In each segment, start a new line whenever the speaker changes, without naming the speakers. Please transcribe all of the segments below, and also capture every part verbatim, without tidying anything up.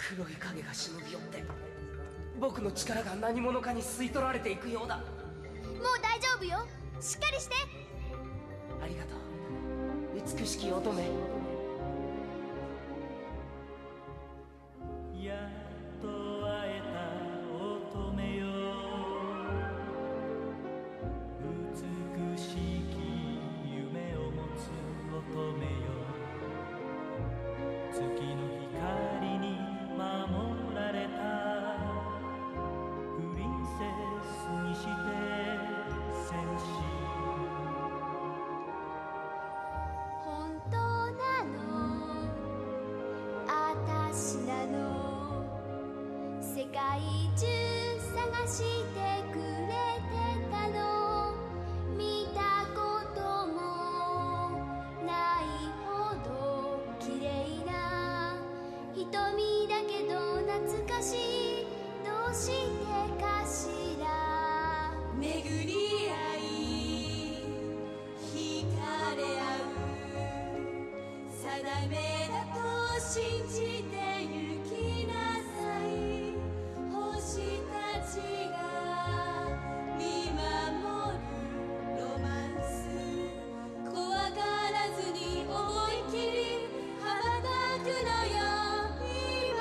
黒い影が忍び寄って僕の力が何者かに吸い取られていくようだ。
もう大丈夫よ、しっかりして。
ありがとう美しき乙女。
やっと会えた乙女よ、美しき夢を持つ乙女よ、月の光に守られたプリンセスにして戦士。
本当なの、あたしなの、世界中探してくれてたの、見たこともないほど綺麗な瞳だけど懐かしい、どうしてかしら。巡り合い惹かれ合う、定めだと信じて行きなさい。星たちが見守るロマンス、怖がらずに思い切り羽ばたくのよ。今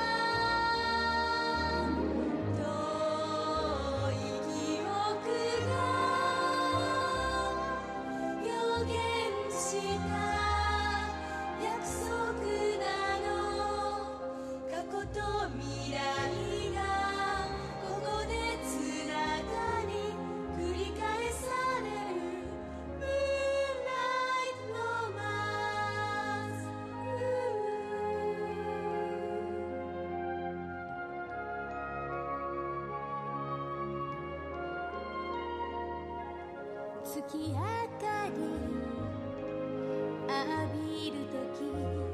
遠い記憶が予言した約束なの、過去と未来がここでつながり繰り返されるムーンライトロマンス。月明かり浴びるとき、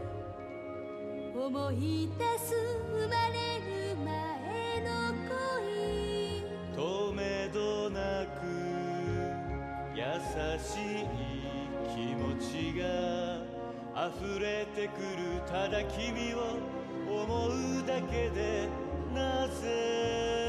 思い出す生まれる前の恋。
とめどなく優しい気持ちが溢れてくる、ただ君を思うだけでなぜ